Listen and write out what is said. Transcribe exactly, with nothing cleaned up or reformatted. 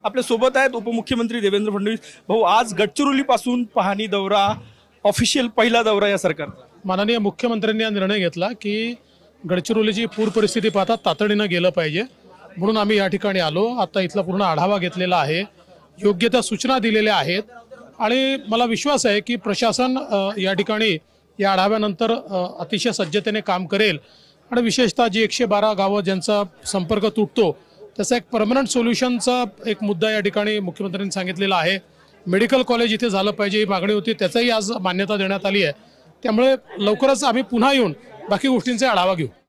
आपल्या सोबत आहेत उपमुख्यमंत्री देवेंद्र फडणवीस. भाऊ, आज गडचिरोली पासून पाहणी दौरा, ऑफिशियल पहिला दौरा या सरकारचा. माननीय मुख्यमंत्र्यांनी हा निर्णय घेतला की गडचिरोलीची पूर परिस्थिती पाहता तातडीनं गेलं पाहिजे, म्हणून आम्ही या ठिकाणी आलो. आता इथला पूर्ण आढावा घेतलेला आहे, योग्य त्या सूचना दिलेल्या आहेत आणि मला विश्वास आहे की प्रशासन अ, या ठिकाणी या आढाव्यानंतर अ, अतिशय सज्जतेने काम करेल आणि विशेषतः जी एकशे बारा गावं ज्यांचा संपर्क तुटतो त्याचा एक परमनंट सोल्युशनचा एक मुद्दा या ठिकाणी मुख्यमंत्र्यांनी सांगितलेला आहे. मेडिकल कॉलेज इथे झालं पाहिजे ही मागणी होती, त्याचाही आज मान्यता देण्यात आली आहे. त्यामुळे लवकरच आम्ही पुन्हा येऊन बाकी गोष्टींचा आढावा घेऊ.